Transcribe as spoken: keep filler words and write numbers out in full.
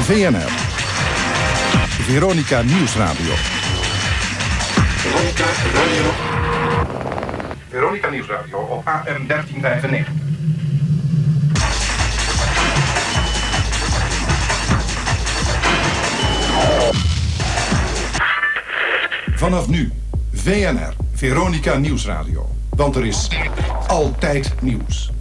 V N R. Veronica Nieuwsradio. Veronica Radio. Veronica Nieuwsradio op A M dertien vijfennegentig. Vanaf nu, V N R, Veronica Nieuwsradio. Want er is altijd nieuws.